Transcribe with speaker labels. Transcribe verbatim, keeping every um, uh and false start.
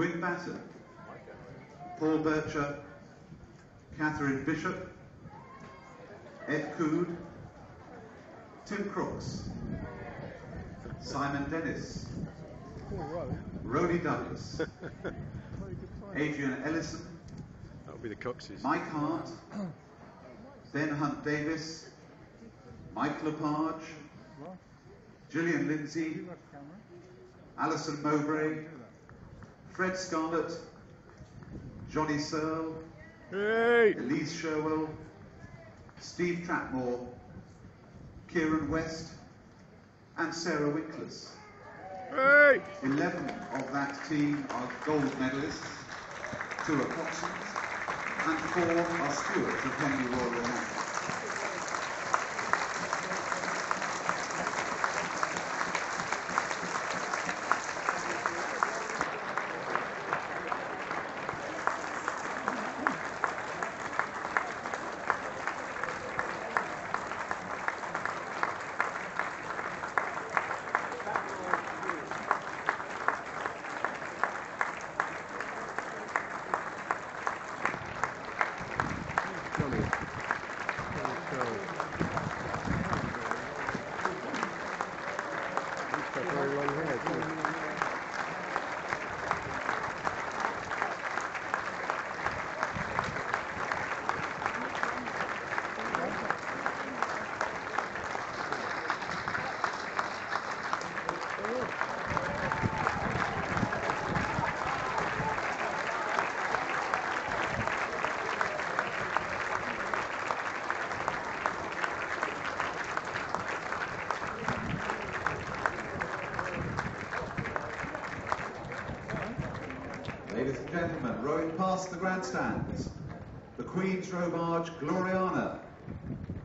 Speaker 1: Gwyn Batten, Paul Bircher, Catherine Bishop, Ed Cood, Tim Crooks, Simon Dennis, Rhodey Douglas, Adrian Ellison,
Speaker 2: that'll be the Coxes.
Speaker 1: Mike Hart, Ben Hunt Davis, Mike Lepage, Gillian Lindsay, Alison Mowbray, Fred Scarlett, Johnny Searle,
Speaker 2: Hey!
Speaker 1: Elise Sherwell, Steve Trapmore, Kieran West, and Sarah Winkless.
Speaker 2: Hey!
Speaker 1: Eleven of that team are gold medalists, two are coxswains, and four are stewards of Henley Royal Regatta.
Speaker 2: Very long hair, too.
Speaker 1: Ladies and gentlemen, rowing past the grandstands, the Queen's Row Barge Gloriana.